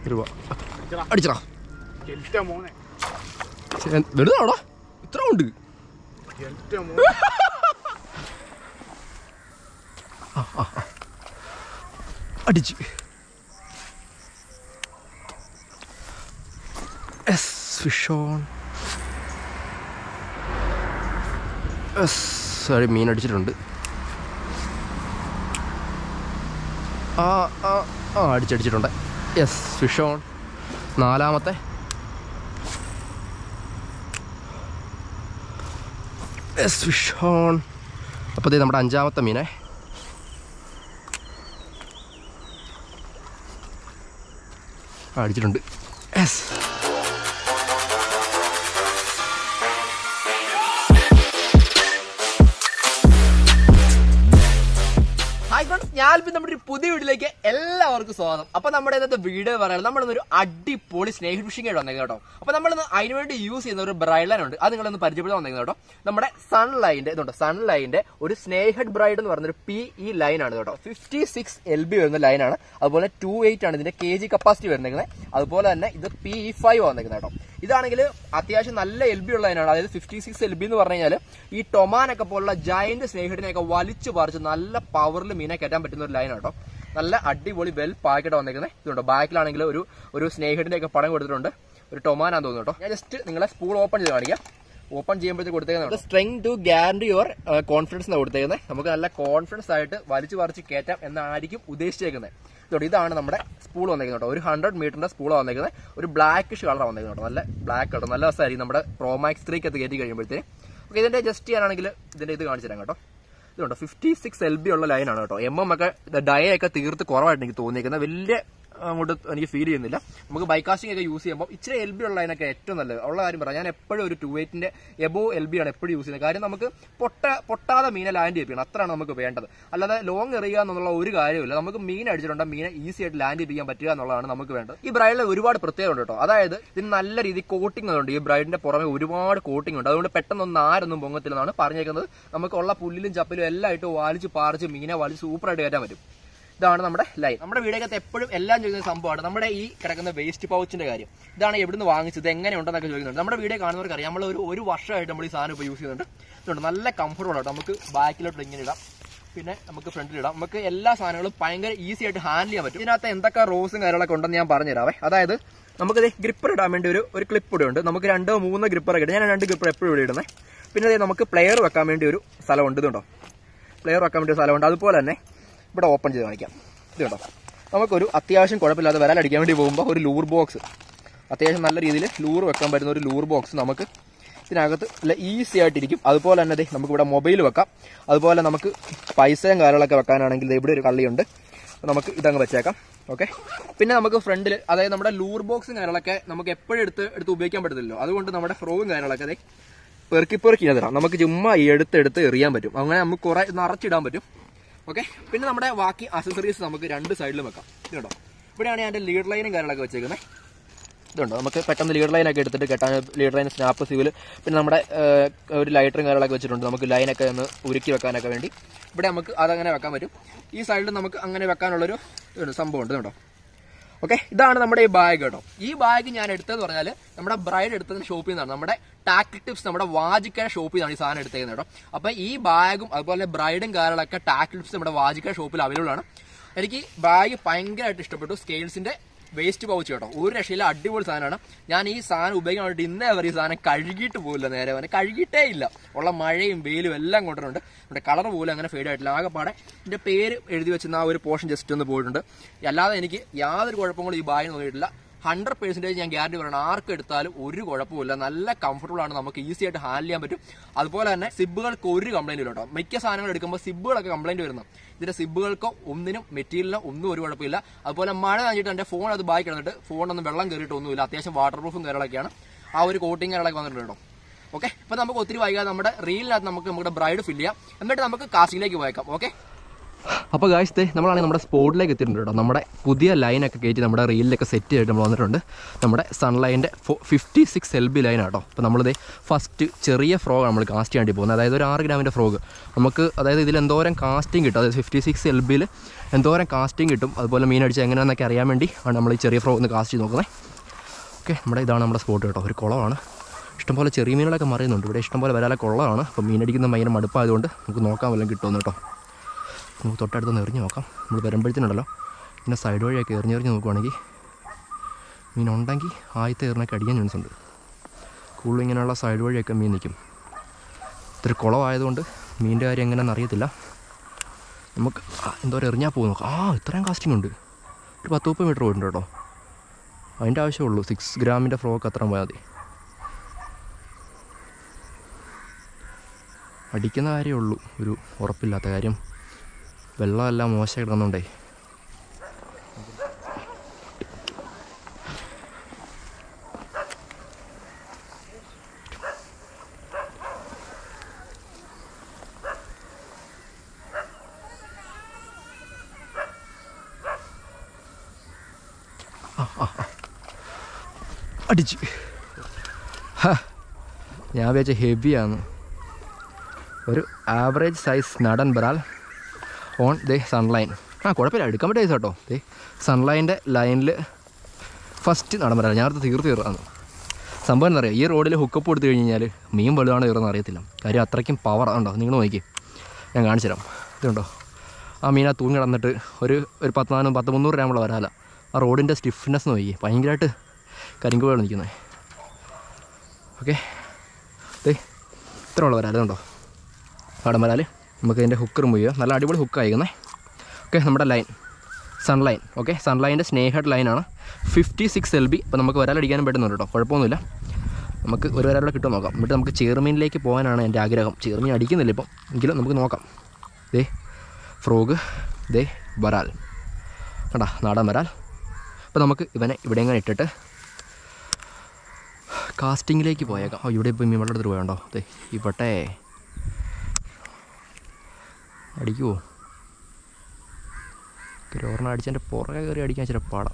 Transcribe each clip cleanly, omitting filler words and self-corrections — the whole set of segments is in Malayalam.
രൂപ അടിച്ചടാ വെറുതാണോടാ ഇത്ര ഉണ്ട് അടിച്ച് ഫിഷ് ഓൺ സോറി മീൻ അടിച്ചിട്ടുണ്ട് അടിച്ചടിച്ചിട്ടുണ്ട് യെസ് ഫിഷ് ഓൺ നാലാമത്തെ യെസ് ഫിഷ് ഓൺ അപ്പോൾ ഇത് നമ്മുടെ അഞ്ചാമത്തെ മീനെ അടിച്ചിട്ടുണ്ട് യെസ് ഞാനിപ്പോൾ നമ്മുടെ ഒരു പുതിയ വീഡിയോയിലേക്ക് എല്ലാവർക്കും സ്വാഗതം. അപ്പോൾ നമ്മുടെ ഇന്നത്തെ വീഡിയോ പറയുന്നത് നമ്മളിന്നൊരു അടിപൊളി സ്നേഹ് ഫിഷിംഗ് ആയിട്ട് വന്നേക്കുന്നത് കേട്ടോ. അപ്പോൾ നമ്മളിന്ന് അതിനുവേണ്ടി യൂസ് ചെയ്യുന്ന ഒരു ബ്രൈഡ് ലൈൻ ഉണ്ട്, അത് നിങ്ങളൊന്ന് പരിചയപ്പെടുത്താൻ വന്നേക്കുന്നത് കേട്ടോ. നമ്മുടെ സൺലൈൻ്റെ ഇതുണ്ട്, സൺലൈൻ്റെ ഒരു സ്നേഹഡ് ബ്രൈഡ് എന്ന് പറഞ്ഞൊരു PE ലൈനാണ് കേട്ടോ. 56 LB വരുന്ന ലൈനാണ്. അതുപോലെ 28 ആണ് ഇതിന്റെ KG കപ്പാസിറ്റി വരുന്നത്. അതുപോലെ തന്നെ ഇത് PE5 വന്നേക്കുന്നത് കേട്ടോ. ഇതാണെങ്കിൽ അത്യാവശ്യം നല്ല LB ഉള്ള ലൈനാണ്. അതായത് 56 LB എന്ന് പറഞ്ഞു കഴിഞ്ഞാൽ ഈ ടൊമാനൊക്കെ പോലുള്ള ജയന്റ് സ്നേഹിഡിനെയൊക്കെ വലിച്ചു പറിച്ച് നല്ല പവറിൽ മീനെ കയറ്റാൻ പറ്റുന്ന ഒരു ലൈനാണ് കേട്ടോ. നല്ല അടിപൊളി വെൽ പാക്കറ്റ് വന്നേക്കുന്നത്. ഇതുണ്ട് ബാക്കിലാണെങ്കിൽ ഒരു സ്നേഹിഡിന്റെ ഒക്കെ പടം കൊടുത്തിട്ടുണ്ട്. ഒരു ടൊമാനാന്ന് തോന്നുന്നു കേട്ടോ. ഞാൻ ജസ്റ്റ് നിങ്ങളെ സ്പൂൾ ഓപ്പൺ ചെയ്ത് കാണിക്കാം. ഓപ്പൺ ചെയ്യുമ്പോഴത്തേക്ക് കൊടുത്തേക്കുന്നത് strength to guarantee your confidence എന്നാണ് കൊടുത്തേക്കുന്നത്. നമുക്ക് നല്ല കോൺഫിഡൻസ് ആയിട്ട് വലിച്ചു പറിച്ച് കയറ്റാം എന്നായിരിക്കും ഉദ്ദേശിച്ചേക്കുന്നത്. ഇതാണ് നമ്മുടെ സ്പൂൾ വന്നേക്കുന്നത് കേട്ടോ. ഒരു 100 മീറ്ററിന്റെ സ്പൂൾ വന്നേക്കുന്നത്. ഒരു ബ്ലാക്കിഷ് കളർ വന്നേക്കുന്നത് കേട്ടോ. നല്ല ബ്ലാക്ക് കളർ നല്ല രസമായിരിക്കും നമ്മുടെ പ്രോമാക്സ് 3 ഒക്കെ കയറ്റി കഴിയുമ്പോഴത്തേക്ക്. ഓക്കെ, ഇതിന്റെ ജസ്റ്റ് ചെയ്യാനാണെങ്കിൽ ഇതിന്റെ ഇത് കാണിച്ചു തരാം കേട്ടോ. ഇതുണ്ട് 56 LB ഉള്ള ലൈനാണ് കേട്ടോ. ഒക്കെ ഡയ ഒക്കെ തീർത്ത് കുറവായിട്ട് എനിക്ക് തോന്നിയിരിക്കുന്നത്. വലിയ അങ്ങോട്ട് എനിക്ക് ഫീൽ ചെയ്യുന്നില്ല. നമുക്ക് ബൈക്കാസ്റ്റിംഗ് ഒക്കെ യൂസ് ചെയ്യുമ്പോൾ ഇച്ചിരി LB ഉള്ള ലൈനൊക്കെ ഏറ്റവും നല്ലത്. ഉള്ള കാര്യം പറയാം, ഞാൻ എപ്പോഴും ഒരു 28ന്റെ എബോവ് LB ആണ് എപ്പോഴും യൂസ് ചെയ്യുന്നത്. കാര്യം നമുക്ക് പൊട്ടാതെ മീനെ ലാൻഡ് ചെയ്യിപ്പിക്കണം, അത്രയാണ് നമുക്ക് വേണ്ടത്. അല്ലാതെ ലോങ് എറിയുക എന്നുള്ള ഒരു കാര്യമില്ല. നമുക്ക് മീൻ അടിച്ചിട്ടുണ്ടെങ്കിൽ മീനെ ഈസി ആയിട്ട് ലാൻഡ് ചെയ്യിപ്പിക്കാൻ പറ്റുക എന്നുള്ളതാണ് നമുക്ക് വേണ്ടത്. ഈ ബ്രൈഡിൽ ഒരുപാട് പ്രത്യേകത ഉണ്ട് കേട്ടോ. അതായത് ഇതിന് നല്ല രീതിയിൽ കോട്ടിംഗ് ഉണ്ട്. ഈ ബ്രൈഡിന്റെ പുറമെ ഒരുപാട് കോട്ടിംഗ് ഉണ്ട്. അതുകൊണ്ട് പെട്ടെന്നൊന്നും ആരൊന്നും പൊങ്ങത്തില്ലെന്നാണ് പറഞ്ഞേക്കുന്നത്. നമുക്കുള്ള പുല്ലിലും ചപ്പിലും എല്ലാം ഇട്ട് വലിച്ച് പാറിച്ച് മീനെ വലിച്ച് സൂപ്പറായിട്ട് കയറ്റാൻ പറ്റും. ഇതാണ് നമ്മുടെ ലൈൻ. നമ്മുടെ വീഡിയോക്കകത്ത് എപ്പോഴും എല്ലാം ചോദിക്കുന്ന സംഭവമാണ് നമ്മുടെ ഈ കിടക്കുന്ന വേസ്റ്റ് പൗച്ചിന്റെ കാര്യം. ഇതാണ് എവിടുന്ന് വാങ്ങിച്ചത്, എങ്ങനെ ഉണ്ടെന്നൊക്കെ ചോദിക്കുന്നുണ്ട്. നമ്മുടെ വീഡിയോ കാണുന്നവർക്ക് അറിയാം, നമ്മൾ ഒരു വർഷമായിട്ട് നമ്മൾ ഈ സാധനം ഇപ്പോൾ യൂസ് ചെയ്യുന്നുണ്ട്. ഇതുകൊണ്ട് നല്ല കംഫർട്ടബിൾ ആട്ടോ. നമുക്ക് ബാക്കിലോട്ട് ഇങ്ങനെ ഇടാം, പിന്നെ നമുക്ക് ഫ്രണ്ടിലിടാം. നമുക്ക് എല്ലാ സാധനങ്ങളും ഭയങ്കര ഈസി ആയിട്ട് ഹാൻഡിൽ ചെയ്യാൻ പറ്റും. ഇതിനകത്ത് എന്തൊക്കെ റോസും കാര്യങ്ങളൊക്കെ ഉണ്ടെന്ന് ഞാൻ പറഞ്ഞുതരാവേ. അതായത് നമുക്കിത് ഗ്രിപ്പർ ഇടാൻ വേണ്ടി ഒരു ക്ലിപ്പ് ഇവിടെ ഉണ്ട്. നമുക്ക് 2-3 ഗ്രിപ്പറൊക്കെ ഇടും. ഞാൻ 2 ഗ്രിപ്പർ എപ്പോഴും ഇവിടെ ഇടുന്നത്. പിന്നെ നമുക്ക് പ്ലെയർ വെക്കാൻ വേണ്ടി ഒരു സ്ഥലമുണ്ട്. ഇതുണ്ടോ, പ്ലെയർ വെക്കാൻ വേണ്ടി ഒരു സ്ഥലമുണ്ട്. അതുപോലെ തന്നെ ഇവിടെ ഓപ്പൺ ചെയ്ത് കാണിക്കാം. ഇതുണ്ടോ, നമുക്കൊരു അത്യാവശ്യം കുഴപ്പമില്ലാതെ വരാലടിക്കാൻ വേണ്ടി പോകുമ്പോൾ ഒരു ലൂർ ബോക്സ്, അത്യാവശ്യം നല്ല രീതിയിൽ ലൂർ വെക്കാൻ പറ്റുന്ന ഒരു ലൂർ ബോക്സ് നമുക്ക് ഇതിനകത്ത് ഈസി ആയിട്ടിരിക്കും. അതുപോലെ തന്നെ നമുക്കിവിടെ മൊബൈൽ വെക്കാം. അതുപോലെ നമുക്ക് പൈസയും കാര്യങ്ങളൊക്കെ വെക്കാനാണെങ്കിൽ ഇവിടെ ഒരു കള്ളിയുണ്ട്, നമുക്ക് ഇതങ്ങ് വെച്ചേക്കാം. ഓക്കെ, പിന്നെ നമുക്ക് ഫ്രണ്ടിൽ, അതായത് നമ്മുടെ ലൂർ ബോക്സും കാര്യങ്ങളൊക്കെ നമുക്ക് എപ്പോഴും എടുത്ത് ഉപയോഗിക്കാൻ പറ്റത്തില്ലല്ലോ. അതുകൊണ്ട് നമ്മുടെ ഫ്രോവും കാര്യങ്ങളൊക്കെ പെറുക്കി തരാം. നമുക്ക് ചുമ്മാ എടുത്ത് എറിയാൻ പറ്റും. അങ്ങനെ നമുക്ക് കുറെ നിറച്ചിടാൻ പറ്റും. ഓക്കെ, പിന്നെ നമ്മുടെ ബാക്കി അക്സസറീസ് നമുക്ക് 2 സൈഡിലും വെക്കാം. ഇതുണ്ടോ, ഇവിടെയാണ് ഞാൻ ലീഡ് ലൈനും കാര്യങ്ങളൊക്കെ വെച്ചേക്കുന്നത്. ഇതുണ്ടോ, നമുക്ക് പെട്ടെന്ന് ലീഡ് ലൈനൊക്കെ എടുത്തിട്ട് കെട്ടാൻ ലീഡ് ലൈൻ, സ്നാപ്പ് സിവിൽ, പിന്നെ നമ്മുടെ ഒരു ലൈറ്ററും കാര്യങ്ങളൊക്കെ വെച്ചിട്ടുണ്ട്. നമുക്ക് ലൈനൊക്കെ ഒന്ന് ഉരുക്കി വെക്കാനൊക്കെ വേണ്ടി ഇവിടെ നമുക്ക് അതങ്ങനെ വെക്കാൻ പറ്റും. ഈ സൈഡിൽ നമുക്ക് അങ്ങനെ വെക്കാനുള്ളൊരു സംഭവം ഉണ്ട് കേട്ടോ. ഓക്കെ, ഇതാണ് നമ്മുടെ ഈ ബാഗ് കേട്ടോ. ഈ ബാഗ് ഞാൻ എടുത്തതെന്ന് പറഞ്ഞാൽ നമ്മുടെ ബ്രൈഡ് എടുത്തതിന് ഷോപ്പിൽ നിന്നാണ്. നമ്മുടെ ടാക്ടിക് ടിപ്സ്, നമ്മുടെ വാജിക്കര ഷോപ്പിൽ നിന്നാണ് ഈ സാധനം എടുത്തേക്കുന്നത് കേട്ടോ. അപ്പം ഈ ബാഗും അതുപോലെ ബ്രൈഡും കാര്യങ്ങളൊക്കെ ടാക്ടിക് ടിപ്സ് നമ്മുടെ വാജിക്കര ഷോപ്പിൽ അവൈലബിൾ ആണ്. എനിക്ക് ബാഗ് ഭയങ്കരമായിട്ട് ഇഷ്ടപ്പെട്ടു. സ്കെയിൽസിന്റെ വേസ്റ്റ് പൗച്ച് കേട്ടോ, ഒരു രക്ഷയില്ല, അടിപൊളി സാധനമാണ്. ഞാൻ ഈ സാധനം ഉപയോഗിക്കാൻ വേണ്ടി ഇന്നേ വരെ ഈ സാധനം കഴുകിയിട്ട് പോകില്ല, നേരെ വരെ കഴുകിയിട്ടേ ഇല്ല. ഉള്ള മഴയും വെയിലും എല്ലാം കൊണ്ടിട്ടുണ്ട്. ഇവിടെ കളർ പോലും അങ്ങനെ ഫെയ്ഡ് ആയിട്ടില്ല. ആകെപ്പാടെ എൻ്റെ പേര് എഴുതി വെച്ചിരുന്ന ആ ഒരു പോർഷൻ ജസ്റ്റ് ഒന്ന് പോയിട്ടുണ്ട്. അല്ലാതെ എനിക്ക് യാതൊരു കുഴപ്പങ്ങളും ഈ ബാഗിന് തോന്നിയിട്ടില്ല. 100% ഞാൻ ഗ്യാരണ്ടി പറയണം, ആർക്ക് എടുത്താലും ഒരു കുഴപ്പമില്ല. നല്ല കംഫർട്ടബിൾ ആണ്, നമുക്ക് ഈസി ആയിട്ട് ഹാൻഡിൽ ചെയ്യാൻ പറ്റും. അതുപോലെ തന്നെ സിബുകൾക്ക് ഒരു കംപ്ലൈന്റ് ഇല്ല കേട്ടോ. മിക്ക സാധനങ്ങൾ എടുക്കുമ്പോൾ സിബുകളൊക്കെ കംപ്ലൈന്റ് വരുന്നു. ഇതിന്റെ സിബുകൾക്കോ ഒന്നിനും മെറ്റീരിയലിനോ ഒന്നും ഒരു കുഴപ്പമില്ല. അതുപോലെ മഴ നനഞ്ഞിട്ട് എൻ്റെ ഫോൺ അത് ബാക്കി കിടന്നിട്ട് ഫോണൊന്നും വെള്ളം കയറിയിട്ടൊന്നുമില്ല. അത്യാവശ്യം വാട്ടർ പ്രൂഫും കാര്യങ്ങളൊക്കെയാണ്. ആ ഒരു കോട്ടിങ് കാര്യങ്ങളൊക്കെ വന്നിട്ടുണ്ട് കേട്ടോ. ഓക്കെ, ഇപ്പൊ നമുക്ക് ഒത്തിരി വൈകാതെ നമ്മുടെ റീലിനകത്ത് നമുക്ക് നമ്മുടെ ബ്രൈഡ് ഫില്ല് ചെയ്യാം. എന്നിട്ട് നമുക്ക് കാസ്റ്റിംഗിലേക്ക് പോയേക്കാം. ഓക്കെ, അപ്പോൾ ഗായ്സ് ദേ നമ്മളാണെങ്കിൽ നമ്മുടെ സ്പോട്ടിലേക്ക് എത്തിയിട്ടുണ്ട് കേട്ടോ. നമ്മുടെ പുതിയ ലൈനൊക്കെ കയറ്റി നമ്മുടെ റീലിലൊക്കെ സെറ്റ് ചെയ്തിട്ട് നമ്മൾ വന്നിട്ടുണ്ട്. നമ്മുടെ സൺലൈൻ്റെ 56 LB ലൈനാണ് കേട്ടോ. അപ്പോൾ നമ്മളിതേ ഫസ്റ്റ് ചെറിയ ഫ്രോഗ് നമ്മൾ കാസ്റ്റ് ചെയ്യേണ്ടി പോകുന്നത്. അതായത് ഒരു 6 ഗ്രാമിൻ്റെ ഫ്രോഗ് നമുക്ക്, അതായത് ഇതിൽ എന്തോരം കാസ്റ്റിംഗ് കിട്ടും, അതായത് 56 LBയിൽ എന്തോരം കാസ്റ്റിംഗ് കിട്ടും, അതുപോലെ മീനടിച്ച് എങ്ങനെയാണെന്നൊക്കെ അറിയാൻ വേണ്ടി ആണ് നമ്മൾ ഈ ചെറിയ ഫ്രോഗ് ഒന്ന് കാസ്റ്റ് ചെയ്ത് നോക്കുന്നത്. ഓക്കെ, ഇതാണ് നമ്മുടെ സ്പോട്ട് കേട്ടോ. ഒരു കുളമാണ്, ഇഷ്ടംപോലെ ചെറിയ മീനുകളൊക്കെ മറിയുന്നുണ്ട്. ഇവിടെ ഇഷ്ടംപോലെ വരാലെ കുളമാണ്. അപ്പോൾ മീനടിക്കുന്ന ഭയങ്കര മടുപ്പായതുകൊണ്ട് നമുക്ക് നോക്കാൻ വല്ലതും കിട്ടുമെന്ന് കേട്ടോ. നമുക്ക് തൊട്ടടുത്തൊന്ന് എറിഞ്ഞ് നോക്കാം. നമ്മൾ വരുമ്പോഴത്തേനുണ്ടല്ലോ പിന്നെ സൈഡ് വഴിയൊക്കെ എറിഞ്ഞെറിഞ്ഞ് നോക്കുവാണെങ്കിൽ മീനുണ്ടെങ്കിൽ ആദ്യത്തെ എറിഞ്ഞൊക്കെ അടിക്കാൻ ചാൻസ് ഉണ്ട്. കൂടുതലും ഇങ്ങനെയുള്ള സൈഡ് വഴിയൊക്കെ മീൻ നിൽക്കും. ഇത്തിരി കുളമായതുകൊണ്ട് മീനിൻ്റെ കാര്യം എങ്ങനെയാണെന്ന് അറിയത്തില്ല. നമുക്ക് എന്തോരം എറിഞ്ഞാൽ പോകും നോക്കാം. ഇത്രയും കാസ്റ്റിംഗ് ഉണ്ട്. ഒരു 10-30 മീറ്റർ പോയിട്ടുണ്ട് കേട്ടോ. അതിൻ്റെ ആവശ്യമുള്ളൂ. 6 ഗ്രാമിൻ്റെ ഫ്രോക്ക് അത്ര പോയാൽ മതി. അടിക്കുന്ന കാര്യമേ ഉള്ളൂ ഒരു ഉറപ്പില്ലാത്ത കാര്യം. വെള്ളമെല്ലാം മോശം കിടന്നുണ്ടേ. അടിച്ച് ഞാൻ വിചാരിച്ച ഹെവിയാണ്. ഒരു ആവറേജ് സൈസ് നടൻ ബറാൽ ഓൺ ദേ സൺലൈൻ. കുഴപ്പമില്ല, എടുക്കാൻ പറ്റിയ സൈസ് കേട്ടോ. ദേ സൺലൈൻ്റെ ലൈനിൽ ഫസ്റ്റ് നടൻ ബറാൽ. ഞാനത് തീർന്ന് സംഭവം എന്താ പറയുക, ഈ റോഡിൽ ഹുക്കപ്പ് കൊടുത്തു കഴിഞ്ഞാൽ മീൻ വലുതാണോ കയറുമെന്ന് അറിയത്തില്ല. കാര്യം അത്രയ്ക്കും പവർ ഉണ്ടോ. നിങ്ങൾ നോക്കി, ഞാൻ കാണിച്ചു തരാം. ഇതുണ്ടോ, ആ മീൻ തൂങ്ങി കിടന്നിട്ട് ഒരു 10-300 ഗ്രാമുള്ള വരാല. ആ റോഡിൻ്റെ സ്റ്റിഫ്നെസ് നോക്കി, ഭയങ്കരമായിട്ട് കരിങ്കുവയാണ് നിൽക്കുന്നത്. ഓക്കെ, ദേ ഇത്രയുള്ള വരാല ഉണ്ടോ നടൻ വരാൽ. നമുക്ക് ഇതിൻ്റെ ഹുക്ക് റിമൂവ് ചെയ്യുക. നല്ല അടിപൊളി ഹുക്ക് അയക്കുന്നേ. ഓക്കെ, നമ്മുടെ ലൈൻ സൺലൈൻ. ഓക്കെ, സൺലൈൻ്റെ സ്നേഹഡ് ലൈനാണ് 56 LB. അപ്പോൾ നമുക്ക് വരാലടിക്കാനും പറ്റുന്നുണ്ട് കേട്ടോ, കുഴപ്പമൊന്നുമില്ല. നമുക്ക് ഒരു വരാലൂടെ കിട്ടുമോ നോക്കാം. എന്നിട്ട് നമുക്ക് ചെറുമീനിലേക്ക് പോകാനാണ് എൻ്റെ ആഗ്രഹം. ചെറുമീൻ അടിക്കുന്നില്ല ഇപ്പം, എങ്കിലും നമുക്ക് നോക്കാം. ദേ ഫ്രോഗ്, ദേ വരാൽ കണ്ടാ, നാടൻ വരാൽ. അപ്പോൾ നമുക്ക് ഇവനെ ഇവിടെ എങ്ങനെ ഇട്ടിട്ട് കാസ്റ്റിങ്ങിലേക്ക് പോയേക്കാം. ഇവിടെ ഇപ്പോൾ മീൻ വെള്ളം എടുത്തിട്ട് പോയണ്ടോ. ദേ ഇവിടെ അടിക്കുമോ? ഒരെണ്ണം അടിച്ചതിൻ്റെ പുറകെ കയറി അടിക്കാൻ ചില പാടാം.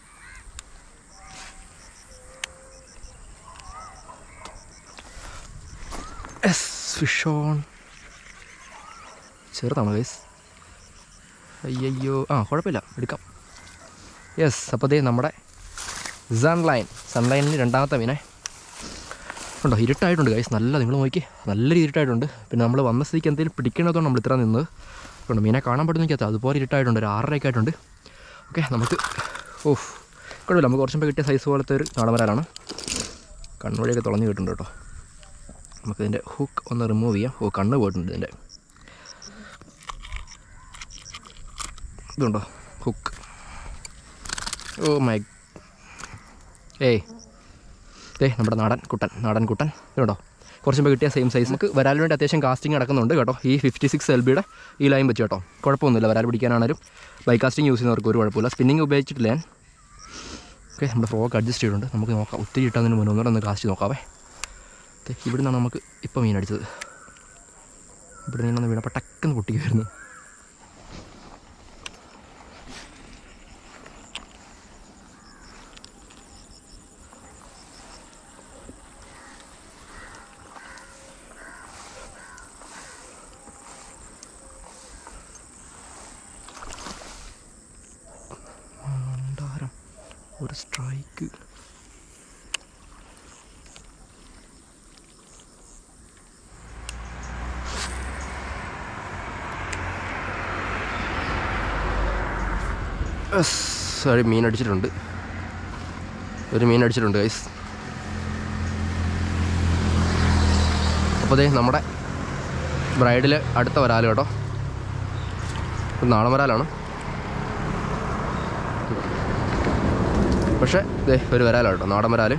Fish on. ചെറുതാണോ ഗൈസ്? അയ്യോ, കുഴപ്പമില്ല, എടുക്കാം. യെസ്. അപ്പോൾ ദേ നമ്മുടെ സൺലൈനിൽ രണ്ടാമത്തെ മീനെ ഉണ്ടോ. ഇരുട്ടായിട്ടുണ്ട് ഗൈസ്, നല്ല, നിങ്ങൾ നോക്കി, നല്ലൊരു ഇരുട്ടായിട്ടുണ്ട്. പിന്നെ നമ്മൾ വന്ന സ്ഥിതിക്ക് എന്തെങ്കിലും പിടിക്കണത്തോണ്ട് നമ്മൾ ഇത്ര നിന്നത് കൊണ്ട് മീനെ കാണാൻ പറ്റുന്ന എനിക്കത് അതുപോലെ ഇരുട്ടായിട്ടുണ്ട്. ഒരു 6:30 ആയിട്ടുണ്ട്. ഓക്കെ, നമുക്ക് കുഴപ്പമില്ല. നമുക്ക് കുറച്ചും കിട്ടിയ സൈസ് പോലത്തെ ഒരു നാടൻ വരാലാണ്. കണ്ണുവഴിയൊക്കെ തുളഞ്ഞ് കിട്ടുന്നുണ്ട് കേട്ടോ. നമുക്കിതിൻ്റെ ഹുക്ക് ഒന്ന് റിമൂവ് ചെയ്യാം. കണ്ണ് പോയിട്ടുണ്ട് ഇതിൻ്റെ. ഇതുണ്ടോ ഹുക്ക്? മൈ നമ്മുടെ നാടൻ കുട്ടൻ ഇതുണ്ടോ. കുറച്ചും കിട്ടിയ സെയിം സൈസ്. നമുക്ക് വരാലിന് വേണ്ടി അത്യാവശ്യം കാസ്റ്റിംഗ് നടക്കുന്നുണ്ട് കേട്ടോ. ഈ 56 LBയുടെ ഈ ലൈൻ വെച്ച് കേട്ടോ, കുഴപ്പമൊന്നുമില്ല. വരാൽ പിടിക്കാനാണെങ്കിലും ബൈ കാസ്റ്റിംഗ് യൂസ് ചെയ്യുന്നവർക്ക് ഒരു കുഴപ്പമില്ല. സ്പിന്നിങ് ഉപയോഗിച്ചിട്ടില്ല ഞാൻ. ഓക്കെ, നമ്മുടെ ഫ്രോക്ക് അഡ്ജസ്റ്റ് ചെയ്തിട്ടുണ്ട്. നമുക്ക് നോക്കാം. ഒത്തിരി ഇട്ടതിന് മുന്നേ ഒന്ന് കാസ്റ്റ് നോക്കാവേ. ഇവിടെ നിന്നാണ് നമുക്ക് ഇപ്പോൾ മീൻ അടിച്ചത്. ഇവിടെ നിന്നൊന്ന് വീണപ്പോൾ ടക്കെന്ന് പൊട്ടിക്കുമായിരുന്നു. ഒരു സ്ട്രൈക്ക്. സോറി, മീൻ അടിച്ചിട്ടുണ്ട്. ഒരു മീൻ അടിച്ചിട്ടുണ്ട് ഗൈസ്. അപ്പോൾ ദേ നമ്മുടെ ബ്രൈഡിൽ അടുത്ത വരാൽ കേട്ടോ. നാടൻ വരാലാണ്. പക്ഷേ ദേ ഒരു വരാലാണ് കേട്ടോ, നാടൻ വരാൽ.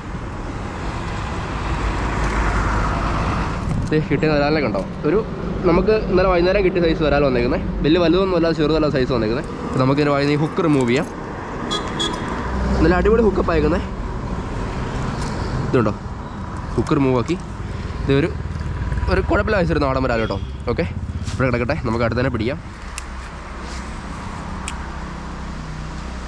കിട്ടിയ വരാലിനെ കണ്ടോ. ഒരു നമുക്ക് ഇന്നലെ വൈകുന്നേരം കിട്ടിയ സൈസ് വരാൽ വന്നേക്കുന്നത്. വലിയ വലുതൊന്നും അല്ലാതെ ചെറുതല്ല സൈസ് വന്നേക്കുന്നത്. അപ്പോൾ നമുക്കിതിന് വൈകുന്നേരം ഹുക്ക് റിമൂവ് ചെയ്യാം. നല്ല അടിപൊളി ഹുക്കപ്പ് അയക്കുന്നത്. ഇതുണ്ടോ, ഹുക്ക് റിമൂവ് ആക്കി. ഇത് ഒരു കുഴപ്പമില്ല സൈസ് ഒരു നാടൻ വരാൽ കേട്ടോ. ഓക്കെ, ഇവിടെ കിടക്കട്ടെ. നമുക്ക് അടുത്ത് തന്നെ പിടിക്കാം.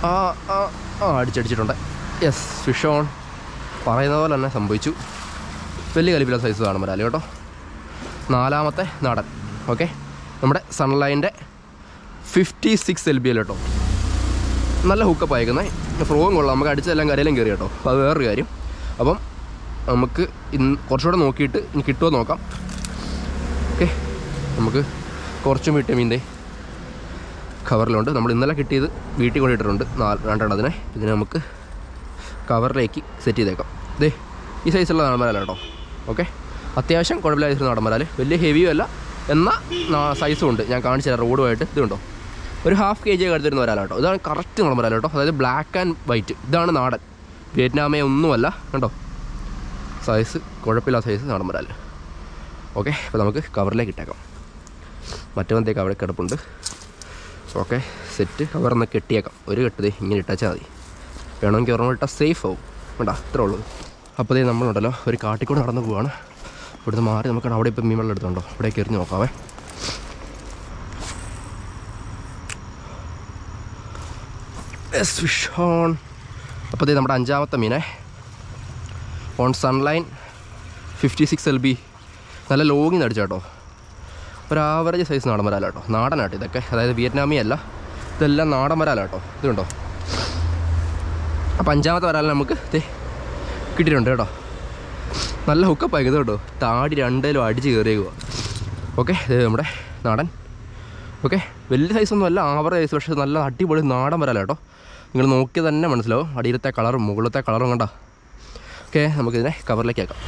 അടിച്ചടിച്ചിട്ടുണ്ട്. Yes, fish on. പറയുന്ന പോലെ തന്നെ സംഭവിച്ചു. വലിയ കലിപ്പില്ല സൈസ് കാണും വരാല് കേട്ടോ. 4ാമത്തെ നാടൻ. ഓക്കെ, നമ്മുടെ സൺലൈൻ്റെ 56 LBL കേട്ടോ. നല്ല ഹുക്കപ്പ് അയക്കുന്നത്. ഫ്രോഗും കൊള്ളാം. നമുക്ക് അടിച്ചെല്ലാം കരയിലും കയറി കേട്ടോ. അപ്പോൾ അത് വേറൊരു കാര്യം. അപ്പം നമുക്ക് ഇന്ന് കുറച്ചുകൂടെ നോക്കിയിട്ട് ഇനി കിട്ടുമോ നോക്കാം. ഓക്കെ, നമുക്ക് കുറച്ചും വിട്ട മീൻ്റെ കവറിലുണ്ട്. നമ്മൾ ഇന്നലെ കിട്ടിയത് വീട്ടിൽ കൊണ്ടിട്ടിട്ടുണ്ട് 2 ഇതിനെ നമുക്ക് കവറിലേക്ക് സെറ്റ് ചെയ്തേക്കാം. ദേ ഈ സൈസുള്ള നാടന്മാരല്ല കേട്ടോ. ഓക്കെ, അത്യാവശ്യം കുഴപ്പമില്ല സൈസ് നാടന്മാരാൽ. വലിയ ഹെവിയും അല്ല, എന്നാൽ സൈസും ഉണ്ട്. ഞാൻ കാണിച്ചു തരാം. റോഡുമായിട്ട് ഇതുണ്ടോ, ഒരു 1/2 kg എടുത്തിരുന്ന വരാല കേട്ടോ. ഇതാണ് കറക്റ്റ് നാടന്മാരാല കേട്ടോ. അതായത് ബ്ലാക്ക് ആൻഡ് വൈറ്റ്. ഇതാണ് നാടൻ. വിയറ്റ്നാമേ ഒന്നുമല്ല കേട്ടോ. സൈസ് കുഴപ്പമില്ല സൈസ് നാടന്മാരാൽ. ഓക്കെ, അപ്പോൾ നമുക്ക് കവറിലേക്ക് ഇട്ടേക്കാം. മറ്റവന്തേക്ക് അവിടെ കിടപ്പുണ്ട്. Okay, set. കവറിന്ന് കെട്ടിയേക്കാം. ഒരു കെട്ടതേ ഇങ്ങനെ ഇട്ടാച്ചാൽ മതി. വേണമെങ്കിൽ ഒരെണ്ണം ഇട്ടാൽ സേഫ് ആവും വേണ്ട. അത്രേ ഉള്ളൂ. അപ്പോൾ ഇതേ നമ്മളുണ്ടല്ലോ ഒരു കാട്ടിക്കൂടെ നടന്ന് പോവാണ്. ഇവിടുന്ന് മാറി നമുക്ക് അവിടെ ഇപ്പം മീൻ വെള്ളം എടുത്തുണ്ടോ, ഇവിടേക്ക് എറിഞ്ഞ് നോക്കാവേ. Fish on. അപ്പോൾ ഇതേ നമ്മുടെ 5ാമത്തെ മീനെ ഓൺ സൺലൈൻ 56 LB. നല്ല ലോങ്ങിൽ നിന്ന് അടിച്ച കേട്ടോ. ഒരു ആവറേജ് സൈസ് നാടൻ വരാല കേട്ടോ. നാടനാട്ടോ ഇതൊക്കെ. അതായത് വിയറ്റ്നാമി അല്ല, ഇതെല്ലാം നാടൻ വരാല കേട്ടോ. ഇതുണ്ടോ. അപ്പോൾ 5ാമത്തെ വരാല നമുക്ക് കിട്ടിയിട്ടുണ്ട് കേട്ടോ. നല്ല ഹുക്കപ്പ് ആയത് കേട്ടോ. താടി 2 അടിച്ച് കയറിയേക്കുക. ഓക്കെ, ഇത് നമ്മുടെ നാടൻ. ഓക്കെ, വലിയ സൈസൊന്നും അല്ല, ആവറേജ് സൈസ്. പക്ഷേ നല്ല അടിപൊളി നാടൻ വരാല കേട്ടോ. നിങ്ങൾ നോക്കി തന്നെ മനസ്സിലാവും. അടിയിലത്തെ കളറും മുകളിലത്തെ കളറും കണ്ടോ. ഓക്കെ, നമുക്കിതിനെ കവറിലേക്ക് ആക്കാം.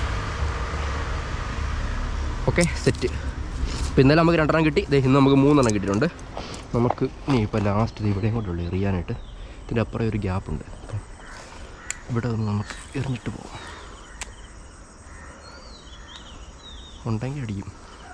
Okay, set. ഇപ്പോൾ ഇന്നലെ നമുക്ക് 2 കിട്ടി. ഇന്ന് നമുക്ക് 3 കിട്ടിയിട്ടുണ്ട്. നമുക്ക് ഇനി ഇപ്പോൾ ലാസ്റ്റ് ഇവിടെയും കൊണ്ടുള്ളൂ എറിയാനായിട്ട്. ഇതിൻ്റെ അപ്പുറം ഒരു ഗ്യാപ്പുണ്ട്. ഇവിടെ ഒന്ന് നമുക്ക് എറിഞ്ഞിട്ട് പോകാം. ഉണ്ടെങ്കിൽ അടിക്കും.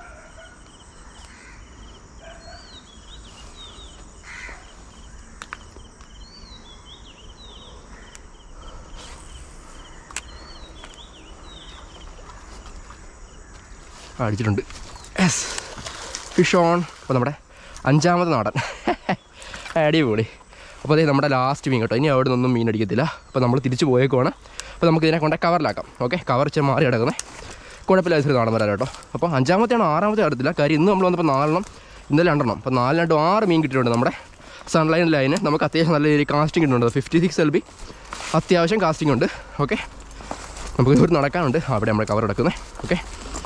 അടിച്ചിട്ടുണ്ട്. Yes, fish on. അപ്പോൾ നമ്മുടെ 5ാമത്തെ നാടൻ. അടിപൊളി. അപ്പോൾ അതേ നമ്മുടെ ലാസ്റ്റ് മീൻ കേട്ടോ. ഇനി അവിടെ നിന്നൊന്നും മീൻ അടിക്കത്തില്ല. അപ്പോൾ നമ്മൾ തിരിച്ച് പോയേക്കുവാണ്. അപ്പോൾ നമുക്ക് ഇതിനെ കൊണ്ട് കവറിലാക്കാം. ഓക്കെ, കവർ വെച്ച് മാറി കിടക്കുന്നത് കുഴപ്പമില്ല സൈസ് നാടൻ വരാം കേട്ടോ. അപ്പോൾ 5ാമത്തെയാണ് 6ാമത്തെ അറിയത്തില്ല. കാര്യം ഇന്ന് നമ്മൾ വന്നപ്പോൾ 4 ഇന്നലെ 2. അപ്പോൾ 4 6 മീൻ കിട്ടിയിട്ടുണ്ട് നമ്മുടെ സൺലൈൻ ലൈന്. നമുക്ക് അത്യാവശ്യം നല്ല രീതിയിൽ കാസ്റ്റിംഗ് കിട്ടുന്നുണ്ട്. 56 LB അത്യാവശ്യം കാസ്റ്റിംഗ് ഉണ്ട്. ഓക്കെ, നമുക്ക് ഇവിടെ നടക്കാനുണ്ട്. അവിടെ നമ്മൾ കവർ എടുക്കുന്നത്. ഓക്കെ,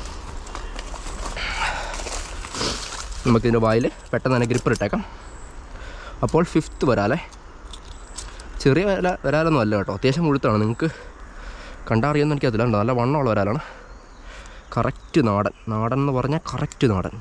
നമുക്കിതിൻ്റെ വായിൽ പെട്ടെന്ന് തന്നെ ഗ്രിപ്പർ ഇട്ടേക്കാം. അപ്പോൾ 5th വരാലേ. ചെറിയ വരാലൊന്നും അല്ല കേട്ടോ. അത്യാവശ്യം മുഴുത്താണ്. നിങ്ങൾക്ക് കണ്ടറിയൊന്നും എനിക്കതില്ല. നല്ല വണ്ണമുള്ള വരാലാണ്. കറക്റ്റ് നാടൻ. നാടൻ എന്ന് പറഞ്ഞാൽ കറക്റ്റ് നാടൻ.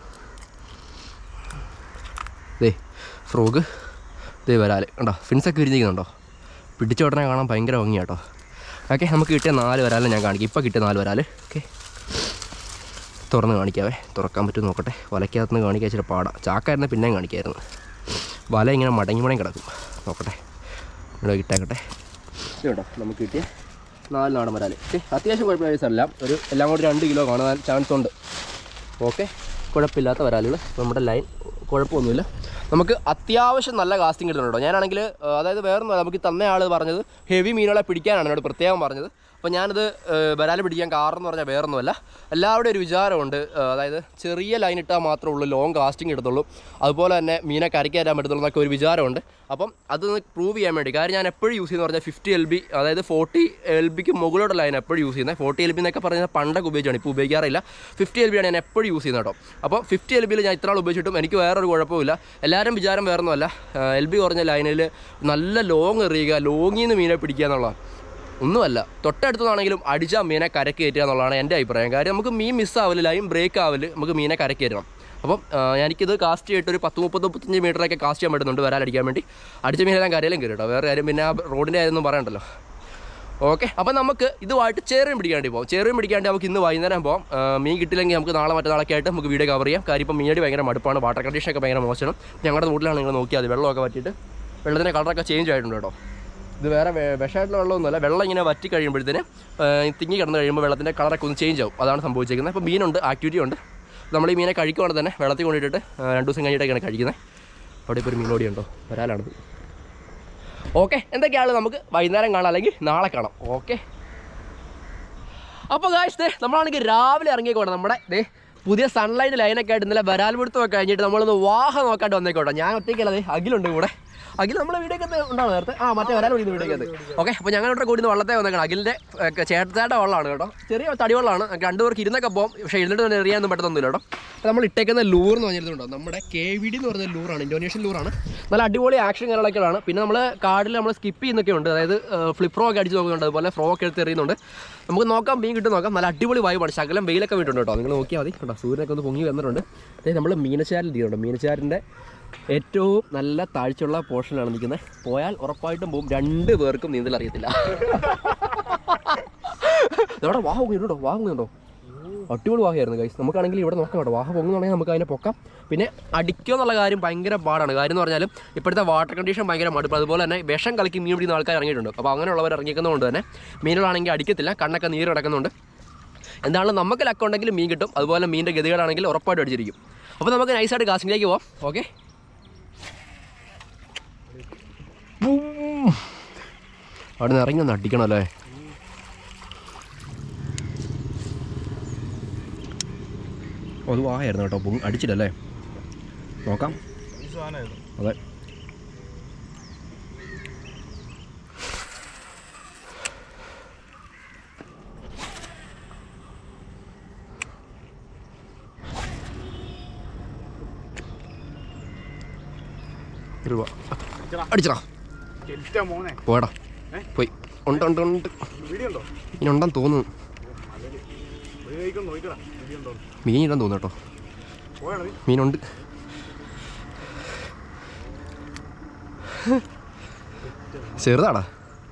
ദേ ഫ്രോഗ്. ദേ വരാൽ കണ്ടോ. ഫിൻസൊക്കെ വിരിഞ്ഞിരിക്കുന്നുണ്ടോ. പിടിച്ച ഉടനെ കാണാൻ ഭയങ്കര ഭംഗിയാട്ടോ. ഓക്കെ, നമുക്ക് കിട്ടിയ 4 വരാലും ഞാൻ കാണിക്കാം. ഇപ്പോൾ കിട്ടിയ 4 വരാൽ. ഓക്കെ, തുറന്ന് കാണിക്കാവേ. തുറക്കാൻ പറ്റും നോക്കട്ടെ. വലയ്ക്കകത്ത് നിന്ന് കാണിക്കാൻ ഇച്ചിരി പാടാം. ചാക്കായിരുന്നു പിന്നെയും കാണിക്കായിരുന്നു. വല ഇങ്ങനെ മടങ്ങി കിടക്കും. നോക്കട്ടെ, ഇവിടെ ഇട്ടേക്കട്ടെ. കേട്ടോ, നമുക്ക് കിട്ടിയ 4 നാടൻ വരാൽ. അത്യാവശ്യം കുഴപ്പമില്ല സൈസല്ല. എല്ലാം കൂടി 2 കിലോ കാണാൻ ചാൻസ് ഉണ്ട്. ഓക്കെ, കുഴപ്പമില്ലാത്ത വരാലുകൾ. നമ്മുടെ ലൈൻ കുഴപ്പമൊന്നുമില്ല. നമുക്ക് അത്യാവശ്യം നല്ല കാസ്റ്റിംഗ് കിട്ടുന്നുണ്ടോ. ഞാനാണെങ്കിൽ അതായത് വേറൊന്നും നമുക്ക് തന്ന ആൾ പറഞ്ഞത് ഹെവി മീനുകളെ പിടിക്കാനാണ് എന്നോട് പ്രത്യേകം പറഞ്ഞത്. അപ്പോൾ ഞാനിത് വരാൽ പിടിക്കാൻ കാരണം എന്ന് പറഞ്ഞാൽ വേറൊന്നുമല്ല. എല്ലാവരുടെയും ഒരു വിചാരമുണ്ട്. അതായത് ചെറിയ ലൈൻ ഇട്ടാൽ മാത്രമേ ഉള്ളൂ ലോങ് കാസ്റ്റിംഗ് എടുത്തുള്ളൂ, അതുപോലെ തന്നെ മീനെ കരയ്ക്കയറ്റാൻ പറ്റത്തുള്ളൂ എന്നൊക്കെ ഒരു വിചാരമുണ്ട്. അപ്പം അതൊന്ന് പ്രൂവ് ചെയ്യാൻ വേണ്ടി. കാര്യം ഞാൻ എപ്പോഴും യൂസ് ചെയ്യുന്നത് പറഞ്ഞാൽ 50 LB, അതായത് 40 LBക്ക് മുകളിലുള്ള ലൈൻ എപ്പോഴും യൂസ് ചെയ്യുന്നത്. 40 LB എന്നൊക്കെ പറഞ്ഞാൽ പണ്ടൊക്കെ ഉപയോഗിച്ചാണ്, ഇപ്പോൾ ഉപയോഗിക്കാറില്ല. 50 LB ആണ് ഞാൻ എപ്പോഴും യൂസ് ചെയ്യുന്നത് കേട്ടോ. അപ്പോൾ 50 LBയിൽ ഞാൻ ഇത്ര ഉപയോഗിച്ചിട്ടും എനിക്ക് വേറൊരു കുഴപ്പമില്ല. എല്ലാവരും വിചാരം വേറൊന്നുമല്ല, LB കുറഞ്ഞ ലൈനിൽ നല്ല ലോങ് എറിയുക, ലോങ്ങിൽ നിന്ന് മീനെ പിടിക്കുക എന്നുള്ളതാണ്. ഒന്നുമല്ല, തൊട്ടടുത്തതാണെങ്കിലും അടിച്ചാൽ മീനെ കരക്ക് കയറ്റുക എന്നുള്ളതാണ് എൻ്റെ അഭിപ്രായം. കാര്യം നമുക്ക് മീൻ മിസ്സാവില്ല, ലൈൻ ബ്രേക്ക് ആവില്ല, നമുക്ക് മീനെ കരക്ക് കയറ്റണം. അപ്പം എനിക്കിത് കാസ്റ്റ് ചെയ്തിട്ട് ഒരു 10-35 മീറ്ററൊക്കെ കാസ്റ്റ് ചെയ്യാൻ പറ്റുന്നുണ്ട് വരാലടിക്കാൻ വേണ്ടി. അടിച്ച മീനെല്ലാം കരയിലും കയറി കേട്ടോ. വേറെ കാര്യം പിന്നെ ആ റോഡിൻ്റെ കാര്യമൊന്നും പറയണ്ടല്ലോ. ഓക്കെ, അപ്പം നമുക്ക് ഇതുമായിട്ട് ചേറിയും പിടിക്കാണ്ടി പോകും. ചേറിയും പിടിക്കാണ്ട് നമുക്ക് ഇന്ന് വൈകുന്നേരം പോകാം. മീൻ കിട്ടില്ലെങ്കിൽ നമുക്ക് നാളെ മറ്റന്നാളൊക്കെ ആയിട്ട് നമുക്ക് വീഡിയോ കവർ ചെയ്യാം. കാര്യം ഇപ്പം മീനടി ഭയങ്കര മടുപ്പാണ്, വാട്ടർ കണ്ടീഷനൊക്കെ ഭയങ്കര മോശമാണ്. ഞങ്ങളുടെ വീട്ടിലാണ് നിങ്ങൾ നോക്കിയാൽ മതി. വെള്ളമൊക്കെ വറ്റിയിട്ട് വെള്ളത്തിൻ്റെ കളറൊക്കെ ചേഞ്ച് ആയിട്ടുണ്ട് കേട്ടോ. ഇത് വേറെ വിഷമായിട്ടുള്ള വെള്ളമൊന്നുമല്ല. വെള്ളം ഇങ്ങനെ വറ്റി കഴിയുമ്പോഴത്തേന് തിങ്ങി കിടന്ന് കഴിയുമ്പോൾ വെള്ളത്തിൻ്റെ കളറൊക്കെ ഒന്ന് ചേഞ്ച് ആവും. അതാണ് സംഭവിച്ചിരിക്കുന്നത്. അപ്പോൾ മീനുണ്ട്, ആക്ടിവിറ്റി ഉണ്ട്. നമ്മൾ ഈ മീനെ കഴിക്കുവാണെങ്കിൽ തന്നെ വെള്ളത്തിൽ കൊണ്ടിട്ടിട്ട് 2 ദിവസം കഴിഞ്ഞിട്ടൊക്കെയാണ് കഴിക്കുന്നത്. അവിടെ ഇപ്പോൾ ഒരു മീൻ ഓടിയുണ്ടോ, വരാലാണിത്. ഓക്കെ, എന്തൊക്കെയാണ് നമുക്ക് വൈകുന്നേരം കാണാം, അല്ലെങ്കിൽ നാളെ കാണാം. ഓക്കെ, അപ്പോൾ ഗായ്സ് നമ്മളാണെങ്കിൽ രാവിലെ ഇറങ്ങിക്കോട്ടെ. നമ്മുടെ പുതിയ സൺലൈൻ ലൈനൊക്കെ ആയിട്ട് ഇന്നലെ വരാൽപിടുത്തമൊക്കെ കഴിഞ്ഞിട്ട് നമ്മളൊന്ന് വാഹനം നോക്കാണ്ട് വന്നേക്കോട്ടെ. ഞാൻ ഒറ്റയ്ക്കല്ലത്, അഖിലുണ്ട് കൂടെ. അഖിൽ നമ്മുടെ വീടൊക്കെ ഉണ്ടാവും നേരത്തെ, മറ്റേ വരാൽ വിളിക്കുന്ന വീടൊക്കെ. ഓക്കെ, അപ്പോൾ ഞങ്ങളുടെ കൂടി വള്ളത്തെ വന്നേക്കണം. അഖിലിൻ്റെ ചേട്ടച്ചാട്ട വള്ളമാണ് കേട്ടോ, ചെറിയ തടി വള്ളമാണ്. 2 പേർക്ക് ഇരുന്നൊക്കെ പോകും, പക്ഷേ ഇരുന്നിട്ട് തന്നെ എറിയാനൊന്നും പറ്റത്തൊന്നുമില്ല കേട്ടോ. അപ്പോൾ നമ്മൾ ഇട്ടേക്കുന്ന ലൂർ എന്ന് പറഞ്ഞിട്ടുണ്ടോ, നമ്മുടെ KVD എന്ന് പറഞ്ഞ ലൂറാണ്, ഇന്തോനേഷ്യൻ ലൂറാണ്. നല്ല അടിപൊളി ആക്ഷൻ കാര്യങ്ങളൊക്കെയാണ്. പിന്നെ നമ്മൾ കാർഡിൽ നമ്മൾ സ്കിപ്പ് ചെയ്യുന്നൊക്കെ ഉണ്ട്, അതായത് ഫ്ലിപ്പ് ഫ്രോ ഒക്കെ അടിച്ച് നോക്കുന്നുണ്ട്, അതുപോലെ ഫ്രോ ഒക്കെ എടുത്ത് എറിയുന്നുണ്ട്. നമുക്ക് നോക്കാം, മീൻ കിട്ടും നോക്കാം. നല്ല അടിപൊളി വൈബാണ്, ശകലം വെയിലൊക്കെ വീട്ടുണ്ട് കേട്ടോ. നിങ്ങൾ നോക്കിയാൽ മതി കേട്ടോ, സൂര്യനൊക്കെ ഒന്ന് പൊങ്ങി വന്നിട്ടുണ്ട്. അതായത് നമ്മൾ മീനച്ചാരിൽ ഇരിക്കുന്നുണ്ട്, മീനച്ചാരിൻ്റെ ഏറ്റവും നല്ല താഴ്ചയുള്ള പോർഷനിലാണ് നിൽക്കുന്നത്. പോയാൽ ഉറപ്പായിട്ടും പോകും, 2 പേർക്കും നീന്തൽ അറിയത്തില്ല. ഇവിടെ വാഹ പൊങ്ങിയിട്ടുണ്ടോ, വാഹ പൊങ്ങുന്നുണ്ടോ, അടിപൊളി വാഹയായിരുന്നു ഗൈസ്. നമുക്കാണെങ്കിൽ ഇവിടെ നോക്കാം കേട്ടോ, വാഹ പൊങ്ങുന്നുണ്ടെങ്കിൽ നമുക്ക് അതിനെ പൊക്കാം. പിന്നെ അടിക്കുക എന്നുള്ള കാര്യം ഭയങ്കര പാടാണ്. കാര്യം എന്ന് പറഞ്ഞാലും ഇപ്പോഴത്തെ വാട്ടർ കണ്ടീഷൻ ഭയങ്കര മടുപ്പ്. അതുപോലെ തന്നെ വിഷം കലക്കി മീൻ പിടിക്കുന്ന ആൾക്കാർ ഇറങ്ങിയിട്ടുണ്ട്. അപ്പോൾ അങ്ങനെയുള്ളവർ ഇറങ്ങിക്കുന്നതുകൊണ്ട് തന്നെ മീനുകളാണെങ്കിൽ അടിക്കത്തില്ല, കണ്ണൊക്കെ നീര് കിടക്കുന്നുണ്ട്. എന്താണെങ്കിലും നമുക്ക് ലക്കുണ്ടെങ്കിൽ മീൻ കിട്ടും. അതുപോലെ മീനിൻ്റെ ഗതികളാണെങ്കിൽ ഉറപ്പായിട്ട് അടിച്ചിരിക്കും. അപ്പോൾ നമുക്ക് നൈസായിട്ട് കാസ്റ്റിംഗിലേക്ക് പോവാം. ഓക്കെ, അവിടെ നിന്ന് ഇറങ്ങി ഒന്ന് അടിക്കണം അല്ലേ. അത് വാഹയായിരുന്നു കേട്ടോ, അടിച്ചില്ലല്ലേ, നോക്കാം. അതെ, രൂപ അടിച്ചടാ, പോടാ പോയി. ഉണ്ട് ഉണ്ട് ഉണ്ട്, ഇനി ഉണ്ടെന്ന് തോന്നുന്നു. മീനില്ലെന്ന് തോന്നുന്നു കേട്ടോ, മീനുണ്ട്. ചെറുതാടാ.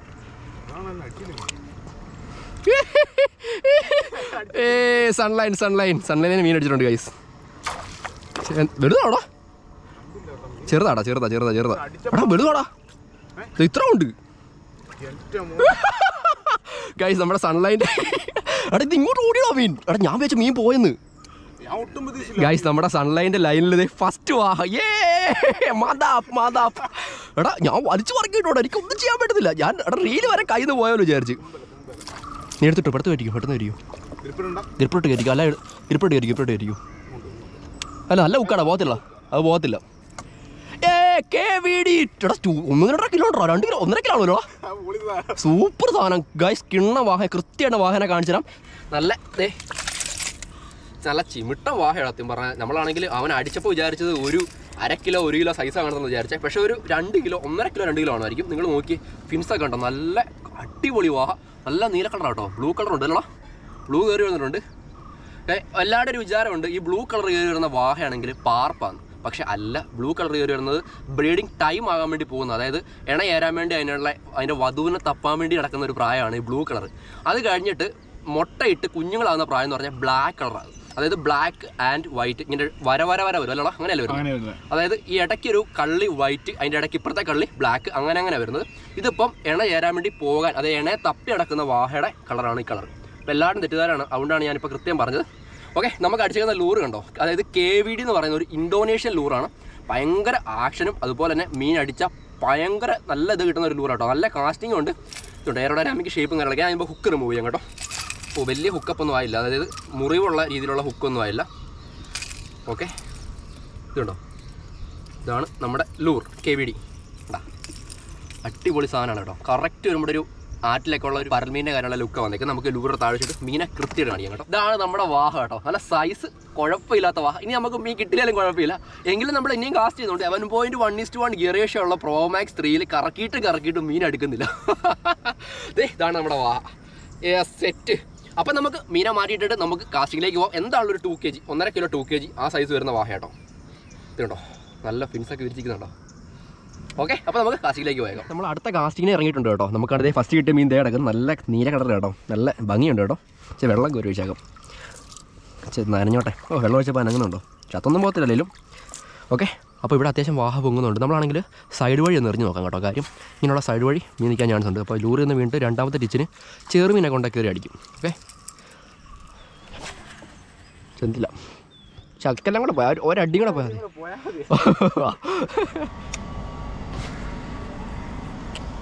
സൺലൈനിന് മീൻ അടിച്ചിട്ടുണ്ട് ഗൈസ്. വലുതാടാ, ചെറുതാടാ, ചെറുതാ എടാ, വലുതാടാ, ഇത്ര ഉണ്ട് ഗൈസ്. നമ്മുടെ സൺലൈൻ്റെ എടാ, ഇത് ഇങ്ങോട്ട് ഓടിയടാ മീൻ. എടാ, ഞാൻ വെച്ച മീൻ പോയെന്ന് ഗൈസ്. നമ്മുടെ സൺലൈൻ്റെ ലൈനിൽ ഫസ്റ്റ് വാഹ. എടാ, ഞാൻ വലിച്ചു പറക്കിട്ടോ, എനിക്കൊന്നും ചെയ്യാൻ പറ്റത്തില്ല. ഞാൻ എടാ റീല് വരെ കയ്യിൽ നിന്ന് പോയാലോ വിചാരിച്ച്. നീ എടുത്തിട്ടോ, പെട്ടെന്ന് കയറ്റിക്കും, പെട്ടെന്ന് കയറ്റിക്കും, ഇരിപ്പിട്ട് കയറ്റിക്കും. അല്ല, ഇരിപ്പിട്ട് കയറ്റിക്കും. അല്ല, നല്ല ഉക്കാടാ, പോകത്തില്ല, അത് പോകത്തില്ല. KVD 1.5 കിലോ, 2 കിലോ, 1.5 കിലോ ആണല്ലോ. സൂപ്പർ സാധനം ഗൈസ്, കിണ്ണ വാഹന, കൃത്യമായിട്ട് വാഹനം കാണിച്ചു തരാം. നല്ല ചിമിട്ട വാഹയാണ് സത്യം പറഞ്ഞാൽ. നമ്മളാണെങ്കിൽ അവൻ അടിച്ചപ്പോൾ വിചാരിച്ചത് ഒരു 1/2 കിലോ 1 കിലോ സൈസ് ആണെന്ന് വിചാരിച്ചത്, പക്ഷേ ഒരു 2 കിലോ 1.5 കിലോ 2 കിലോ ആണായിരിക്കും. നിങ്ങൾ നോക്കി ഫിൻസൊക്കെ ഉണ്ടോ, നല്ല അടിപൊളി വാഹ, നല്ല നീല കളറാണ് കേട്ടോ. ബ്ലൂ കളർ ഉണ്ട് അല്ലോ, ബ്ലൂ കയറി വന്നിട്ടുണ്ട്. എല്ലാവരുടെ ഒരു വിചാരമുണ്ട് ഈ ബ്ലൂ കളർ കയറി വരുന്ന വാഹയാണെങ്കിൽ പാർപ്പാണ്. പക്ഷെ അല്ല, ബ്ലൂ കളർ കയറി വരുന്നത് ബ്രീഡിങ് ടൈം ആകാൻ വേണ്ടി പോകുന്നത്. അതായത് ഇണ ഏരാൻ വേണ്ടി അതിൻ്റെ വധുവിനെ തപ്പാൻ വേണ്ടി നടക്കുന്ന ഒരു പ്രായമാണ് ഈ ബ്ലൂ കളർ. അത് കഴിഞ്ഞിട്ട് മുട്ടയിട്ട് കുഞ്ഞുങ്ങളാകുന്ന പ്രായം എന്ന് പറഞ്ഞാൽ ബ്ലാക്ക് കളറാണ്. അതായത് ബ്ലാക്ക് ആൻഡ് വൈറ്റ്, ഇങ്ങനെ വര വരും അല്ലോ, അങ്ങനെയല്ല വരുന്നത്. അതായത് ഈ ഇടയ്ക്കൊരു കള്ളി വൈറ്റ്, അതിൻ്റെ ഇടയ്ക്ക് ഇപ്പുറത്തെ കള്ളി ബ്ലാക്ക്, അങ്ങനെ വരുന്നത്. ഇതിപ്പം ഇണ ഏരാൻ വേണ്ടി പോകാൻ, അതായത് ഇണയെ തപ്പി നടക്കുന്ന വാഹയുടെ കളറാണ് ഈ കളർ. അപ്പോൾ എല്ലാവരും തെറ്റുകാരാണ്, അതുകൊണ്ടാണ് ഞാനിപ്പോൾ കൃത്യം പറഞ്ഞത്. ഓക്കെ, നമുക്ക് അടിച്ചിരിക്കുന്ന ലൂറ് കണ്ടോ, അതായത് KVD എന്ന് പറയുന്ന ഒരു ഇന്തോനേഷ്യൻ ലൂറാണ്. ഭയങ്കര ആക്ഷനും അതുപോലെ തന്നെ മീൻ അടിച്ചാൽ ഭയങ്കര നല്ല ഇത് കിട്ടുന്ന ഒരു ലൂറാണ് കേട്ടോ. നല്ല കാസ്റ്റിംഗും ഉണ്ട്. ഇതുണ്ട് എയറോഡൈനാമിക് ഷേപ്പും കാര്യങ്ങളൊക്കെ. ഞാൻ ഇപ്പോൾ ഹുക്ക് റിമൂവ് ചെയ്യാം കേട്ടോ. അപ്പോൾ വലിയ ഹുക്കപ്പൊന്നും ആയില്ല, അതായത് മുറിവുള്ള രീതിയിലുള്ള ഹുക്കൊന്നും ആയില്ല. ഓക്കെ, ഇതുണ്ടോ, ഇതാണ് നമ്മുടെ ലൂർ KVD. അടിപൊളി സാധനമാണ് കേട്ടോ. കറക്റ്റ് നമ്മുടെ ഒരു ആറ്റിലേക്കുള്ള ഒരു പരൽമീൻ്റെ കാര്യമുള്ള ലുക്ക് വന്നേക്കും. നമുക്ക് ലൂറ് താഴ്ചിട്ട് മീനെ കൃത്യമായിട്ട് കാണിക്കാം കേട്ടോ. ഇതാണ് നമ്മുടെ വാഹ കേട്ടോ, നല്ല സൈസ് കുഴപ്പമില്ലാത്ത വാഹ. ഇനി നമുക്ക് മീൻ കിട്ടിയാലും കുഴപ്പമില്ല, എങ്കിലും നമ്മൾ ഇനിയും കാസ്റ്റ് ചെയ്യുന്നുണ്ട്. 7.1:1 ഗിയർ റേഷ്യോ ഉള്ള Pro Max 3 കറക്കിയിട്ട് മീൻ എടുക്കുന്നില്ല. ഇതാണ് നമ്മുടെ വാഹ സെറ്റ്. അപ്പം നമുക്ക് മീനെ മാറ്റിയിട്ടിട്ട് നമുക്ക് കാസ്റ്റിങ്ങിലേക്ക് പോകാം. എന്താണല്ലോ ഒരു 2 kg 1.5 കിലോ 2 kg ആ സൈസ് വരുന്ന വാഹ കേട്ടോ. ഇതുണ്ടോ, നല്ല ഫിൻസൊക്കെ വിരിച്ചിരിക്കുന്നുണ്ടോ. ഓക്കെ, അപ്പോൾ നമുക്ക് കാസ്റ്റിങ്ങിലേക്ക് പോയേക്കാം. നമ്മൾ അടുത്ത കാസ്റ്റിങ്ങിന് ഇറങ്ങിയിട്ടുണ്ട് കേട്ടോ. നമുക്കടുത്ത് ഫസ്റ്റ് കിട്ടിയ മീൻ കിടക്കും, നല്ല നീല കളർ കേട്ടോ, നല്ല ഭംഗിയുണ്ട് കേട്ടോ. വെള്ളം കോരി ഒഴിച്ചേക്കാം, നനഞ്ഞോട്ടെ. വെള്ളം ഒഴിച്ചപ്പോൾ അനങ്ങുന്നുണ്ടോ, ചത്തൊന്നും പോകത്തില്ലല്ലേലും. ഓക്കെ, അപ്പോൾ ഇവിടെ അത്യാവശ്യം വാഹ പൊങ്ങുന്നുണ്ട്. നമ്മളാണെങ്കിൽ സൈഡ് വഴി ഒന്ന് എറിഞ്ഞ് നോക്കാം കേട്ടോ. കാര്യം ഇങ്ങനെയുള്ള സൈഡ് വഴി മീൻ നിൽക്കാൻ ചാൻസ് ഉണ്ട്. അപ്പോൾ ലൂറിൽ നിന്ന് വീണിട്ട് രണ്ടാമത്തെ ടിച്ചിന് ചെറുമീനെ കൊണ്ടൊക്കെ കയറി അടിക്കും. ഓക്കെ, ചെന്നില്ല, ചക്കെല്ലാം കൂടെ പോയാൽ ഒരടിയും കൂടെ പോയാൽ മതി.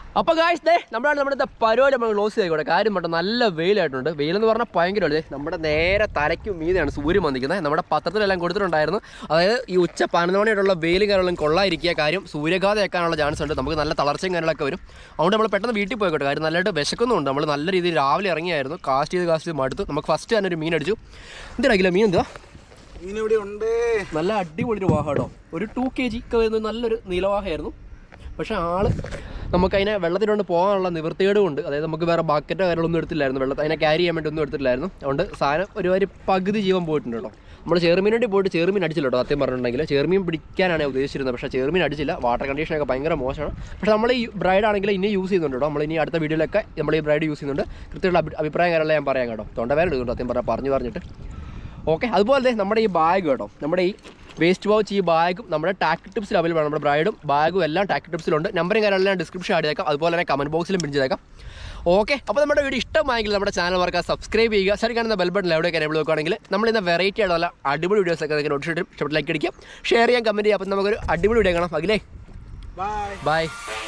അപ്പോൾ ഗായ്സ് നമ്മുടെ പരിപാടി നമ്മൾ ക്ലോസ് ചെയ്തോട്ടെ. കാര്യം പറഞ്ഞാൽ നല്ല വെയിലായിട്ടുണ്ട്. വെയിലെന്ന് പറഞ്ഞാൽ ഭയങ്കര വലുത്. നമ്മുടെ നേരെ തലയ്ക്കും മീതെയാണ് സൂര്യൻ വന്നിരിക്കുന്നത്. നമ്മുടെ പത്രത്തിലെല്ലാം കൊടുത്തിട്ടുണ്ടായിരുന്നു. അതായത് ഈ ഉച്ച 11 മണിയായിട്ടുള്ള വെയിലും കാര്യങ്ങളും കൊള്ളാതിരിക്കുക. കാര്യം സൂര്യഘാതം ഏൽക്കാനുള്ള ചാൻസ് ഉണ്ട്. നമുക്ക് നല്ല തളർച്ചയും കാര്യങ്ങളൊക്കെ വരും. അതുകൊണ്ട് നമ്മൾ പെട്ടെന്ന് വീട്ടിൽ പോയിക്കോട്ടെ. കാര്യം നല്ലതായിട്ട് വിശക്കുന്നുണ്ട്. നമ്മൾ നല്ല രീതിയിൽ രാവിലെ ഇറങ്ങിയായിരുന്നു. കാസ്റ്റ് ചെയ്ത് മടുത്തു. നമുക്ക് ഫസ്റ്റ് തന്നെ ഒരു മീൻ അടിച്ചു. എന്തിനാക്കില്ല മീൻ എന്തുവാ മീനിവിടെ ഉണ്ട്. നല്ല അടിപൊളി ഒരു വാഹട്ടോ. ഒരു 2 kg ഒക്കെ വരുന്ന നല്ലൊരു നീലവാഹയായിരുന്നു. പക്ഷേ ആള് നമുക്കതിനെ വെള്ളത്തിലോട്ട് പോകാനുള്ള നിവൃത്തികേടും ഉണ്ട്. അതായത് നമുക്ക് വേറെ ബക്കറ്റോ കാര്യങ്ങളൊന്നും എടുത്തില്ലായിരുന്നു. വെള്ളത്തിൽ അതിനെ ക്യാരി ചെയ്യാൻ വേണ്ടി ഒന്നും എടുത്തില്ലായിരുന്നു. അതുകൊണ്ട് സാധനം ഒരു പകുതി ജീവൻ പോയിട്ടുണ്ട് കേട്ടോ. നമ്മൾ ചെറുമീൻ വേണ്ടി പോയിട്ട് ചെറുമീൻ അടിച്ചില്ല കേട്ടോ. സത്യം പറഞ്ഞിട്ടുണ്ടെങ്കിൽ ചെറുമീൻ പിടിക്കാനാണ് ഉദ്ദേശിച്ചിരുന്നത്. പക്ഷേ ചെറുമീൻ അടിച്ചില്ല. വാട്ടർ കണ്ടീഷനൊക്കെ ഭയങ്കര മോശമാണ്. പക്ഷേ നമ്മൾ ഈ ബ്രൈഡ് ആണെങ്കിൽ ഇനി യൂസ് ചെയ്യുന്നുണ്ട് കേട്ടോ. നമ്മൾ ഇനി അടുത്ത വീഡിയോയിലൊക്കെ നമ്മൾ ഈ ബ്രൈഡ് യൂസ് ചെയ്യുന്നുണ്ട്. കൃത്യമുള്ള അഭിപ്രായം കാര്യങ്ങളെല്ലാം ഞാൻ പറയാം കേട്ടോ. തൊണ്ടവേദന എടുക്കുന്നുണ്ട് സത്യം പറഞ്ഞിട്ട്. ഓക്കെ, അതുപോലെ നമ്മുടെ ഈ ബാഗ് കേട്ടോ, നമ്മുടെ ഈ വേസ്റ്റ് പൗച്ച് ഈ ബാഗും നമ്മുടെ ടാക്ട് ടിപ്സിൽ അവൈലബിൾ ആണ്. നമ്മുടെ ബ്രൈഡും ബാഗും എല്ലാം ടാക്ട് ടിപ്സിലുണ്ട്. നമ്പറും കാര്യങ്ങളെല്ലാം ഡിസ്ക്രിപ്ഷൻ ആഡ് ചെയ്തേക്കാം. അതുപോലെ തന്നെ കമൻറ്റ് ബോക്സിലും പിൻ ചെയ്തേക്കാം. ഓക്കെ, അപ്പോൾ നമ്മുടെ വീഡിയോ ഇഷ്ടമായെങ്കിൽ നമ്മുടെ ചാനൽ മറക്കുക, സബ്സ്ക്രൈബ് ചെയ്യുക. ശരി, കാണുന്ന ബെൽ ബട്ടൺ എവിടെയൊക്കെ എനേബിൾ നോക്കുകയാണെങ്കിൽ നമ്മളിന്ന് വെറൈറ്റി ആയിട്ടുള്ള അടിപൊളി വീഡിയോസൊക്കെ നിങ്ങൾക്ക് നോട്ടിഫിക്കേഷൻ ഇഷ്ടപ്പെട്ട് ലൈക്ക് അടിക്കുക, ഷെയർ ചെയ്യാൻ, കമൻറ്റ് ചെയ്യുക. അപ്പോൾ നമുക്കൊരു അടിപൊളി വീഡിയോ കാണാം. അഖിലേ ബൈ. ബൈ.